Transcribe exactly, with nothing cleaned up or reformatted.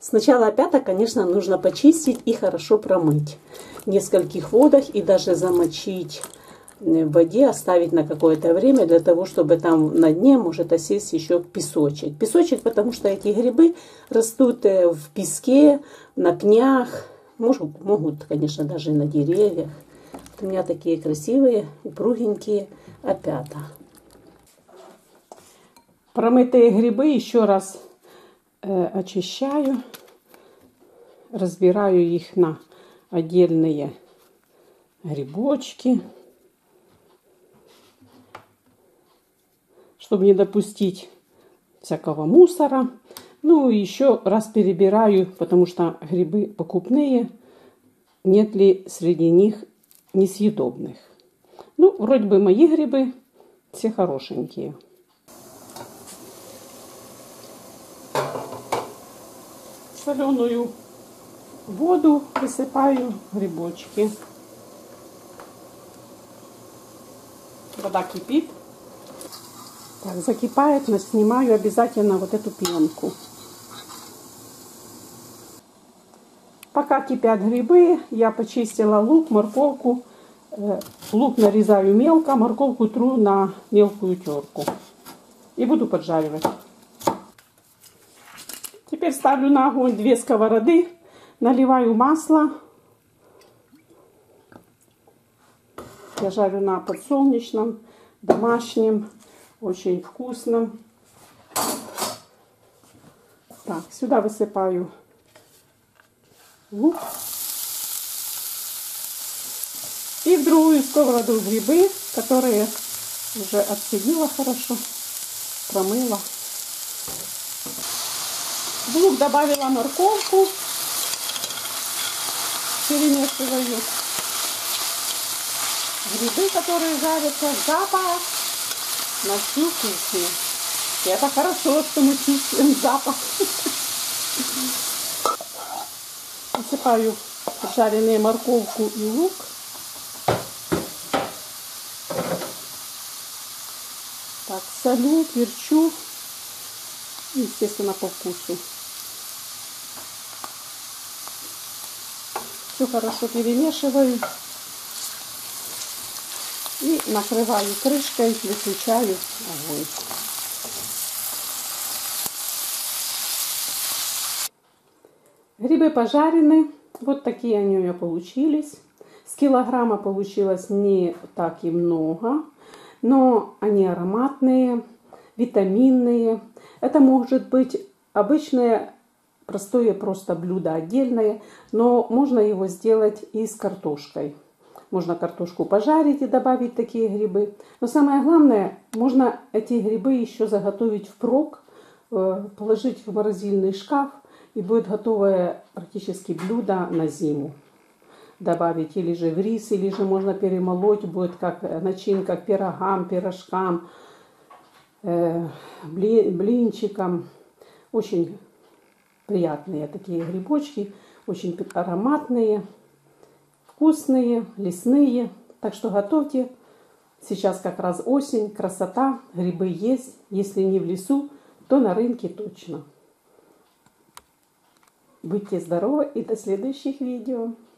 Сначала опята, конечно, нужно почистить и хорошо промыть в нескольких водах и даже замочить в воде, оставить на какое-то время для того, чтобы там на дне может осесть еще песочек. Песочек, потому что эти грибы растут в песке, на пнях, могут, могут конечно, даже и на деревьях. Вот у меня такие красивые, упругенькие опята. Промытые грибы еще раз э, очищаю, разбираю их на отдельные грибочки, чтобы не допустить всякого мусора. Ну и еще раз перебираю, потому что грибы покупные, нет ли среди них несъедобных. Ну, вроде бы мои грибы все хорошенькие. Соленую воду высыпаю грибочки. Вода кипит. Так, закипает, но снимаю обязательно вот эту пленку. Пока кипят грибы, я почистила лук, морковку. Лук нарезаю мелко, морковку тру на мелкую терку. И буду поджаривать. Теперь ставлю на огонь две сковороды, наливаю масло. Я жарю на подсолнечном, домашнем, очень вкусном. Так, сюда высыпаю лук. И в другую сковороду грибы, которые уже отцедила хорошо, промыла. В лук добавила морковку, перемешиваю. Грибы, которые жарятся, запах на всю кухню. И это хорошо, что мы чувствуем запах. Посыпаю жареную морковку и лук. Так, солю, перчу. Естественно, по вкусу. Все хорошо перемешиваю. И накрываю крышкой, выключаю огонь. Грибы пожарены. Вот такие они у меня получились. С килограмма получилось не так и много. Но они ароматные, витаминные. Это может быть обычное, простое просто блюдо отдельное. Но можно его сделать и с картошкой. Можно картошку пожарить и добавить такие грибы. Но самое главное, можно эти грибы еще заготовить впрок, положить в морозильный шкаф, и будет готовое практически блюдо на зиму. Добавить или же в рис, или же можно перемолоть, будет как начинка к пирогам, пирожкам, блинчикам. Очень приятные такие грибочки, очень ароматные. Вкусные, лесные. Так что готовьте. Сейчас как раз осень, красота, грибы есть. Если не в лесу, то на рынке точно. Будьте здоровы и до следующих видео.